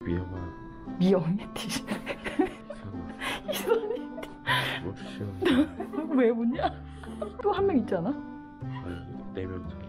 미영이 티셔츠. 이선이. 왜 웃냐? 또 한 명 있지 않아? 아니, 4명 다.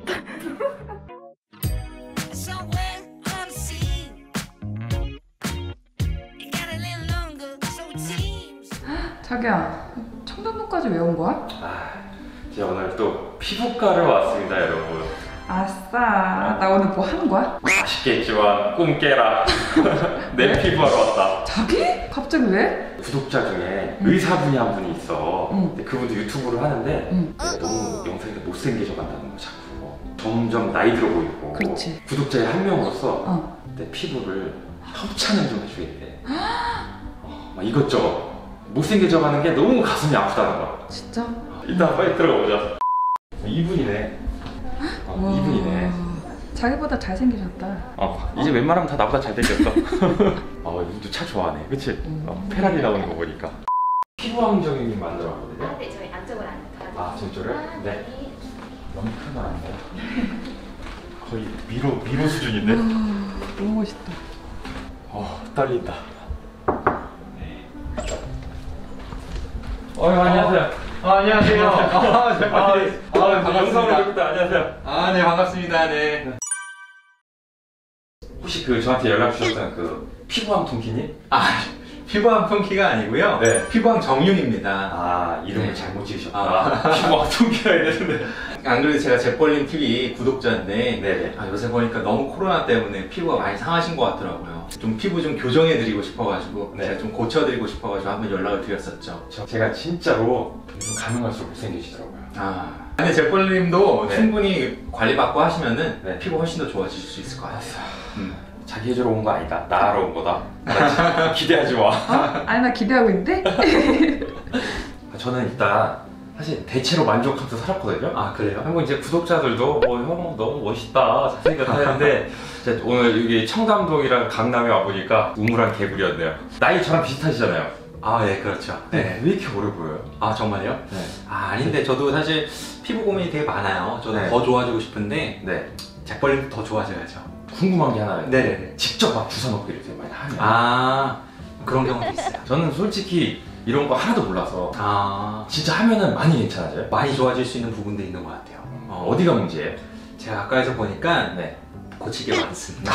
자기야, 청담동까지 왜 온 거야? 제가 오늘 또 피부과를 왔습니다, 여러분. 아싸, 나 오늘 뭐 하는 거야? 아쉽겠지만 꿈 깨라. 내 네? 피부하러 왔다. 자기? 갑자기 왜? 구독자 중에 의사분이 한 분이 있어. 응. 근데 그분도 유튜브를 하는데 응. 내가 너무 영상이 못생겨져 간다는 거 자꾸. 점점 나이 들어 보이고. 그렇지. 구독자의 한 명으로서 내 어. 피부를 협찬을 좀 해주겠대. 막 이것저것 못생겨져 가는 게 너무 가슴이 아프다는 거야. 진짜? 일단 빨리 들어가 보자. 이분이네. 이분이네. 자기보다 잘생기셨다. 이제 웬만하면 다 나보다 잘생겼어. 이분도 차 좋아하네, 그치? 페라리 나오는 거 보니까. 피부왕정님 만들어 왔거든요. 네, 저희 안쪽으로 앉아서. 저쪽을? 네. 너무 편안한데? 거의 미로 수준인데? 너무 멋있다. 떨린다. 안녕하세요. 안녕하세요. 영상으로 뵙다. 안녕하세요. 네, 반갑습니다. 네. 혹시 저한테 연락 주셨던 피부왕 통키님? 피부왕 펑키가 아니고요. 네. 피부왕 정윤입니다. 이름을 네. 잘못 지으셨구나. 피부왕 통키가 되는데. 안 그래도 제가 재벌림 TV 구독자인데 네네. 요새 보니까 너무 코로나 때문에 피부가 많이 상하신 것 같더라고요. 좀 피부 좀 교정해드리고 싶어가지고 네. 제가 좀 고쳐드리고 싶어가지고 한번 연락을 드렸었죠. 제가 진짜로 요즘 가능할수록 못생기시더라고요. 근데 재벌님도 네. 충분히 관리받고 하시면은 네. 피부 훨씬 더 좋아지실 수 있을 것 같아요. 자기 해주러 온 거 아니다. 나 하러 온 거다. 기대하지 마. 아니, 나 기대하고 있는데? 저는 일단 사실 대체로 만족하면서 살았거든요. 그래요? 한번 이제 구독자들도 형 너무 멋있다, 잘생겼다 했는데 이제 오늘 여기 청담동이랑 강남에 와보니까 우물한 개구리였네요. 나이 저랑 비슷하시잖아요. 네, 그렇죠. 네. 왜 이렇게 어려 보여요? 정말요? 네. 아닌데 저도 사실 피부 고민이 되게 많아요. 저도 네. 더 좋아지고 싶은데 네. 재벌림도 더 좋아져야죠. 궁금한 게 하나 있어요. 네네네. 직접 막 주사 먹고 이러세요, 많이 하면. 그런 경우도 있어요. 저는 솔직히 이런 거 하나도 몰라서 진짜 하면은 많이 괜찮아져요? 많이 좋아질 수 있는 부분도 있는 것 같아요. 어디가 문제예요? 제가 가까이서 보니까 네. 고칠 게 많습니다.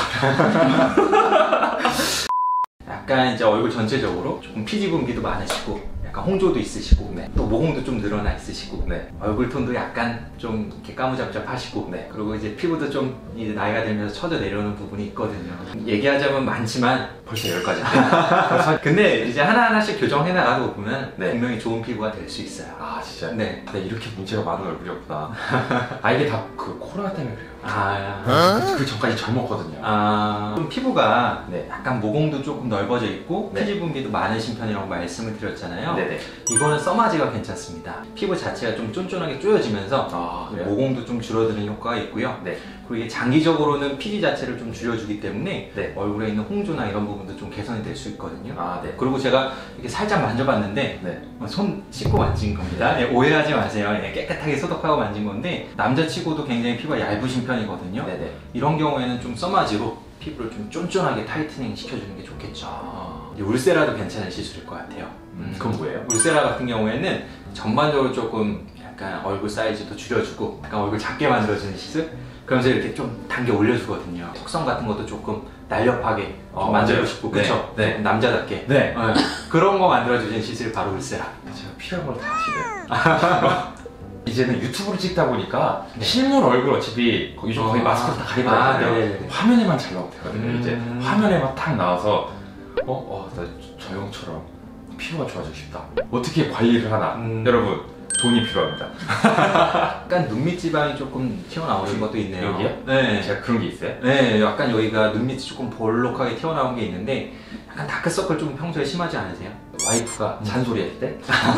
약간 이제 얼굴 전체적으로 조금 피지 분비도 많으시고 약간 홍조도 있으시고 네. 또 모공도 좀 늘어나 있으시고 네. 얼굴 톤도 약간 좀 이렇게 까무잡잡하시고 네. 그리고 이제 피부도 좀 이제 나이가 들면서 처져 내려오는 부분이 있거든요. 얘기하자면 많지만 벌써 10가지인데? 근데 이제 하나하나씩 교정해 나가다 보면 네. 분명히 좋은 피부가 될 수 있어요. 진짜? 네. 이렇게 문제가 많은 얼굴이었구나. 이게 다 코로나 때문에 그래요. 그 전까지 젊었거든요. 좀 피부가 네. 약간 모공도 조금 넓어져 있고 네. 피지 분비도 많으신 편이라고 말씀을 드렸잖아요. 네네. 이거는 써마지가 괜찮습니다. 피부 자체가 좀 쫀쫀하게 쪼여지면서 그래요? 모공도 좀 줄어드는 효과가 있고요. 네. 그리고 이게 장기적으로는 피지 자체를 좀 줄여주기 때문에 네. 얼굴에 있는 홍조나 이런 부분도 좀 개선이 될 수 있거든요. 네. 그리고 제가 이렇게 살짝 만져봤는데 네. 손 씻고 만진 겁니다. 오해하지 마세요. 깨끗하게 소독하고 만진 건데 남자치고도 굉장히 피부가 얇으신 편이거든요. 네네. 이런 경우에는 좀 써마지로 피부를 좀 쫀쫀하게 타이트닝 시켜주는 게 좋겠죠. 이제 울세라도 괜찮은 시술일 것 같아요. 그건 뭐예요? 울세라 같은 경우에는 전반적으로 조금 약간 얼굴 사이즈도 줄여주고 약간 얼굴 작게 만들어주는 시술? 그러면서 이렇게 좀 당겨 올려주거든요. 턱선 같은 것도 조금 날렵하게 좀 만들고 싶고 네. 그쵸? 네. 남자답게 네. 그런 거 만들어주는 시술이 바로 울세라. 제가 필요한 걸 다 하시네. 이제는 유튜브를 찍다 보니까 실물 얼굴 어차피 요즘 거의 마스크로 다 가리고 하잖아요. 화면에만 잘 나오면 되거든요. 이제 화면에만 딱 나와서 나 저 형처럼 피부가 좋아지고 싶다. 어떻게 관리를 하나? 여러분 돈이 필요합니다. 약간 눈밑 지방이 조금 튀어나오는 것도 있네요. 여기요? 네. 제가 그런 게 있어요? 네, 약간 여기가 눈밑이 조금 볼록하게 튀어나온 게 있는데 약간 다크서클 좀 평소에 심하지 않으세요? 와이프가 잔소리할 때?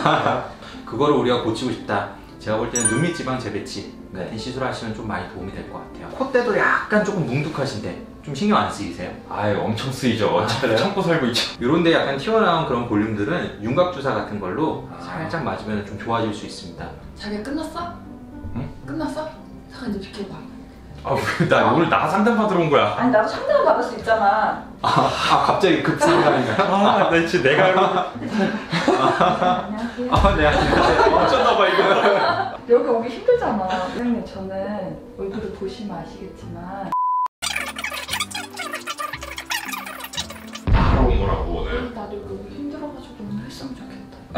그거를 우리가 고치고 싶다. 제가 볼 때는 눈밑 지방 재배치 네. 같은 시술 하시면 좀 많이 도움이 될 것 같아요. 콧대도 약간 조금 뭉툭하신데 좀 신경 안 쓰이세요? 엄청 쓰이죠. 어차피 그래요? 참고 살고 있죠. 이런데 약간 튀어나온 그런 볼륨들은 윤곽 주사 같은 걸로 아. 살짝 맞으면 좀 좋아질 수 있습니다. 자기야, 끝났어? 응? 끝났어? 잠깐 이제 비켜봐. 나 오늘 나 상담 받으러 온 거야. 아니 나도 상담을 받을 수 있잖아. 갑자기 급상담인가요? 나 진짜 내가 알고. 안녕하세요. 네, 안녕하세요. 어쩌나봐 이거. 여기 오기 힘들잖아. 사장님 저는 얼굴을 보시면 아시겠지만 바로 온 거라고 오늘. 나도 여기 힘들어가지고 오늘 했으면 좋겠다.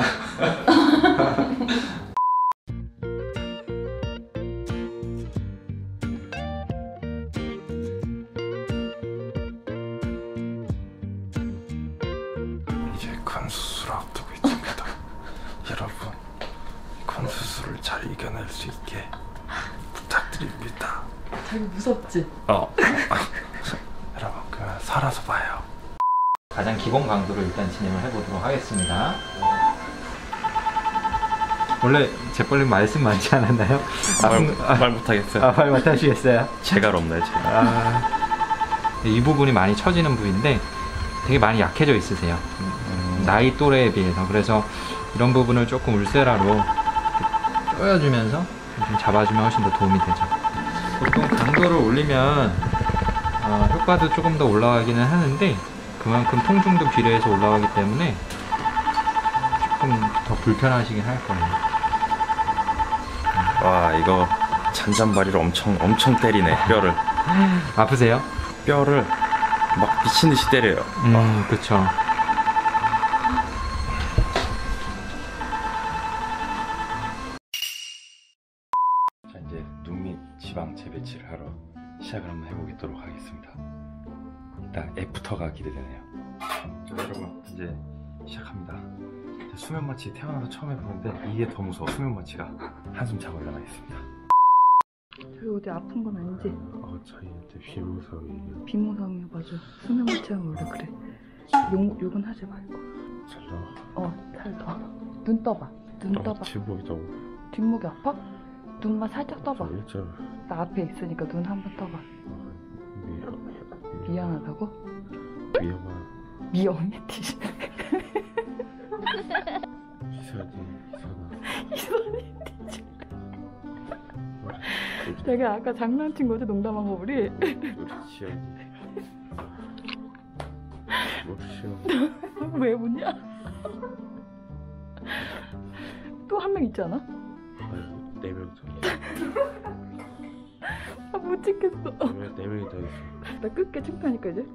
이제 큰 수술을 앞두고 있습니다. 여러분, 큰 수술을 잘 이겨낼 수 있게 부탁드립니다. 되게 무섭지? 여러분, 그러면 살아서 봐요. 가장 기본 강도로 일단 진행을 해보도록 하겠습니다. 원래 재벌님 말씀 많지 않았나요? 말 못하겠어요. 말 못하시겠어요? 제갈 없네, 제갈. 이 부분이 많이 처지는 부위인데 되게 많이 약해져 있으세요. 나이 또래에 비해서. 그래서 이런 부분을 조금 울세라로 쪼여주면서 좀 잡아주면 훨씬 더 도움이 되죠. 보통 강도를 올리면 효과도 조금 더 올라가기는 하는데 그만큼 통증도 비례해서 올라가기 때문에 조금 더 불편하시긴 할 거예요. 와, 이거 잔잔바리를 엄청 때리네, 뼈를. 아프세요? 뼈를 막 미친 듯이 때려요. 그쵸. 자, 이제 눈 밑 지방 재배치를 하러 시작을 한번 해보도록 하겠습니다. 일단 애프터가 기대되네요. 자, 여러분, 이제 시작합니다. 수면 마취 태어나서 처음 해보는데 이게 더 무서워. 수면 마취가 한숨 자고 일어나겠습니다. 저기 어디 아픈 건 아니지? 저희한테 비무서워요. 비모성이야 맞아. 수면 마취하면 원래 그래. 욕은 하지 말고. 살 더. 눈 떠봐. 눈 떠봐. 뒷목이 너무 뒷목이 아파? 눈만 살짝 떠봐. 일절 나 앞에 있으니까 눈 한번 떠봐. 미안하다고? 위험한 미영이 티시. 이선이 내가 아까 장난친 거지 농담한 거 우리. 우리 지연이 모르시오. 왜 웃냐? 또 한 명 있지 않아? 네 명 더. 아, 못 찍겠어. 네 명이 더 있어. 나 끝게 창피하니까 이제.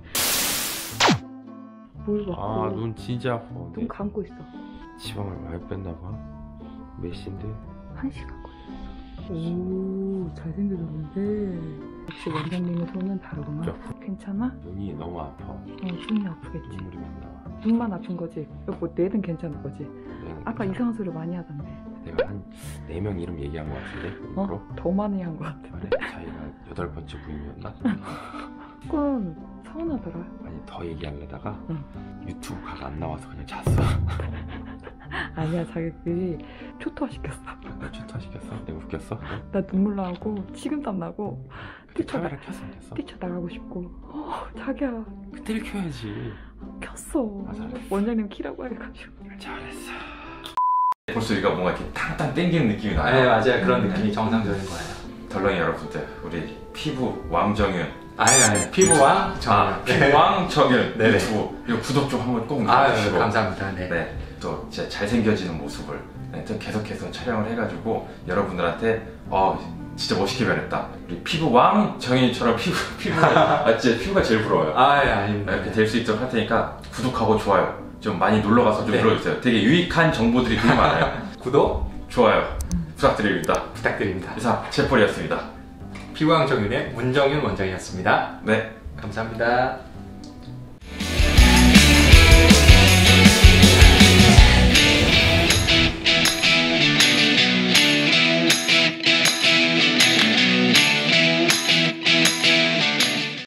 뭘 봐. 아, 눈 진짜 아파. 눈 감고 있어. 지방을 많이 뺐나 봐. 몇 시인데? 1시간 걸려. 오, 잘생겨졌는데. 역시 원장님의 손은 다르구나. 괜찮아? 눈이 너무 아파. 눈이 아프겠지. 눈물이 막 나와. 눈만 아픈 거지. 뭐 뇌든 괜찮은 거지. 아까 이상한 소리 많이 하던데. 내가 한 4명 이름 얘기한 거 같은데? 일부러? 더 많이 한 거 같은데. 그래? 자기가 8번째 부임이었나? 그건 서운하더라. 아니, 더 얘기하려다가 응. 유튜브 각 안 나와서 그냥 잤어. 아니야, 자기들이 초토화시켰어. 나 추타시켰어? 내가 웃겼어? 나 눈물 나고 식은땀 나고 그때 카메라 켰으면 됐어. 뛰쳐나가고 싶고. 자기야 그때를 켜야지. 켰어. 아, 잘했어. 원장님 키라고 해가지고. 잘했어. 벌써 우리가 뭔가 이렇게 탕탕 땡기는 느낌이 나요. 네, 맞아요. 그런 느낌이 정상적인 거예요. 덜렁이 여러분들, 우리 피부 왕정윤. 아니, 피부왕 피부왕 정윤 네네. 유튜브 이거 구독 좀 한번 꼭 아, 눌러주시고. 감사합니다. 네. 네, 또 진짜 잘생겨지는 모습을 또 계속해서 촬영을 해가지고 여러분들한테 진짜 멋있게 변했다. 우리 피부왕 정윤이처럼 피부가 진짜 피부가 제일 부러워요. 아닙니다. 이렇게 될 수 있도록 할 테니까 구독하고 좋아요 좀 많이 놀러가서 좀 네. 눌러주세요. 되게 유익한 정보들이 되게 많아요. 구독 좋아요 부탁드립니다. 부탁드립니다. 이상 제폴이었습니다. 피부왕 정윤의 문정윤 원장이었습니다. 네. 감사합니다.